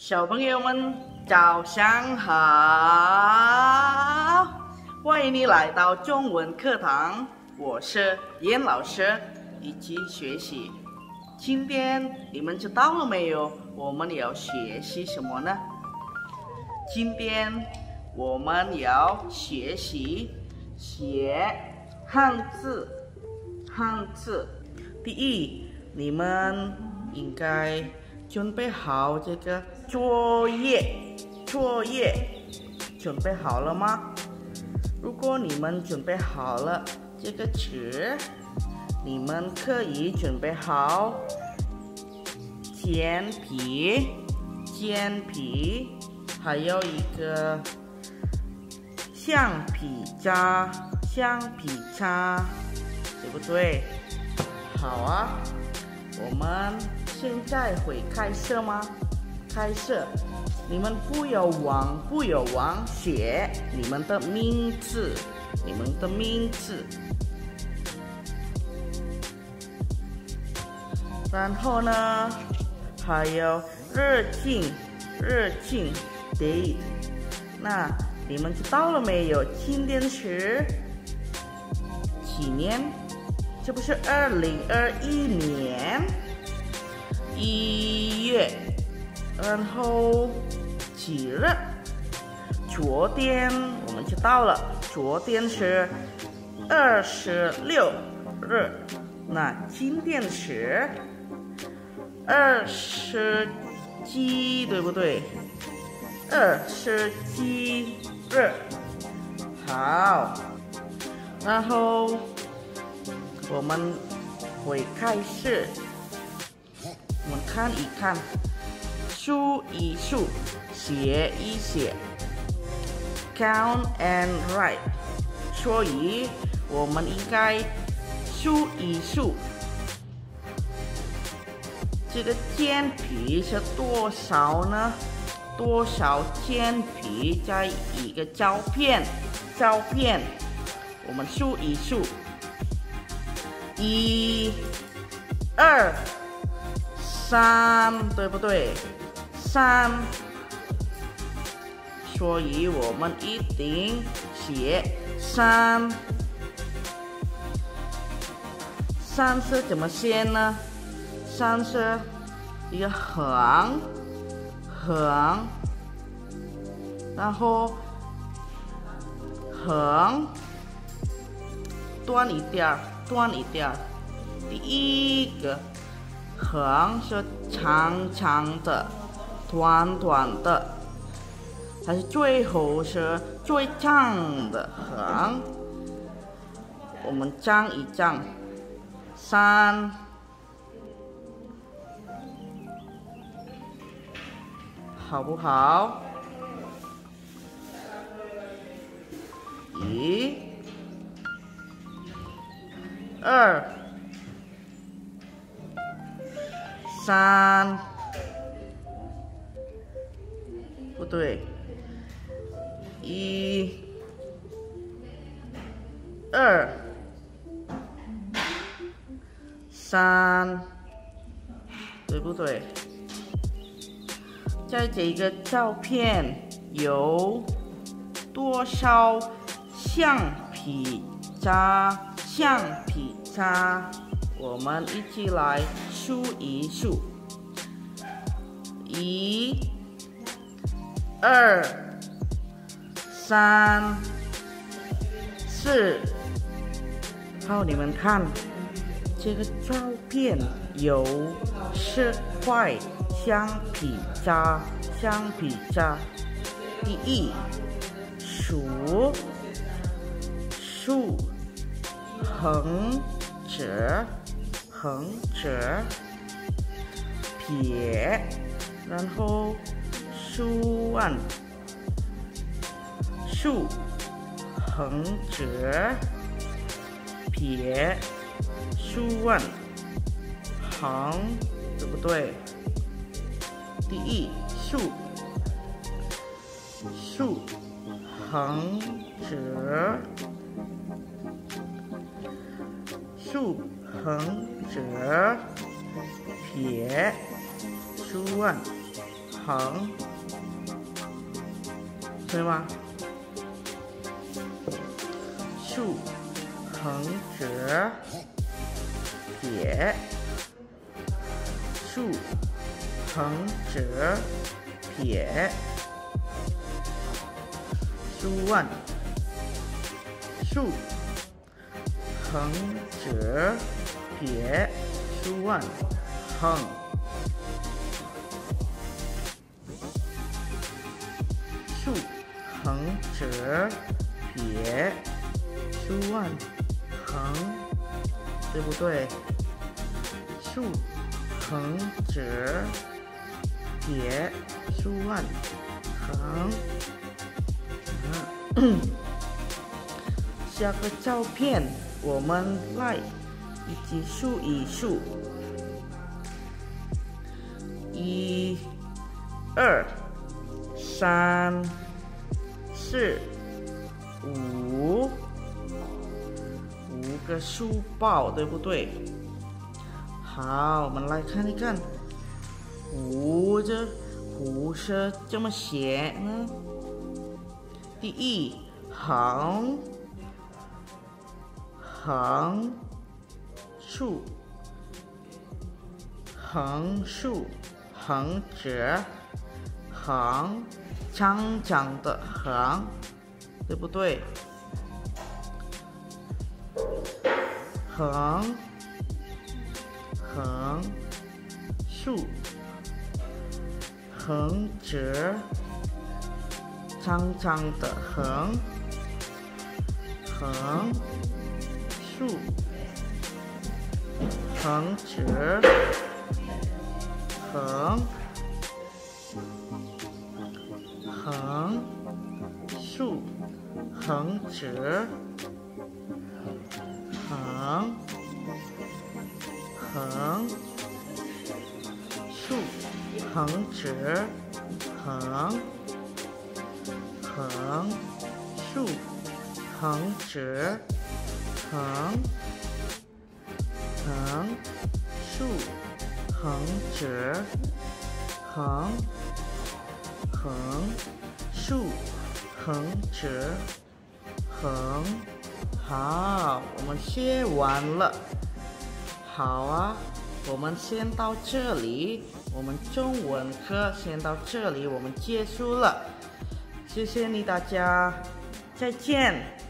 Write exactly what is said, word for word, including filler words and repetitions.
小朋友们早上好，欢迎你来到中文课堂，我是严老师，一起学习。今天你们知道了没有？我们要学习什么呢？今天我们要学习写汉字。汉字，第一，你们应该准备好这个作业。作业准备好了吗？如果你们准备好了这个词，你们可以准备好铅笔、铅笔，还有一个橡皮擦、橡皮擦，对不对？好啊，我们现在会开始吗？开始，你们不要忘，不要忘写你们的名字，你们的名字。然后呢，还有日期，日期 date。那你们知道了没有？今天是几年？这不是二零二一年一月，然后几日？昨天我们知道了，昨天是二十六日，那今天是二十几，对不对？二十几日，好，然后我们会开始，我们看一看，数一数，写一写 ，count and write。所以我们应该数一数，这个铅笔是多少呢？多少铅笔在一个照片？照片，我们数一数。一、二、三，对不对？三，所以我们一定写三。三是怎么写呢？三是一个横，横，然后横，短一点。短一点，第一个横是长长的，短短的，还是最后是最长的横？我们张一张，三，好不好？一。二、三，不对，一、二、三，对不对？在这个照片有多少橡皮擦？橡皮擦，我们一起来数一数，一、二、三、四。好，你们看这个照片有十块橡皮擦，橡皮擦。第一，数数。横折，横折，撇，然后竖腕，竖，横折，撇，竖腕，横，对不对？第一，竖，竖，横折。竖、横、折、撇、竖腕、 横，对吗？竖、横、直、撇，竖、横、直、撇，竖腕，竖、横、直、撇，竖腕，横。竖、横、直、撇，竖腕，横，对不对？竖、横、直、撇，竖腕，横。嗯，下个照片我们来一起数一数，一、二、三、四、五，五个书包，对不对？好，我们来看一看，五这五是怎么写呢？第一横，横竖，横竖，横直，横长长的横，对不对？横，横竖，横直，长长的横，横竖，横直，横，横竖，横直，横，横竖，横直，横，横竖，横直，横，横竖，横直，横，横竖，横直，横。好，我们写完了。好啊，我们先到这里，我们中文课先到这里，我们结束了。谢谢你大家，再见。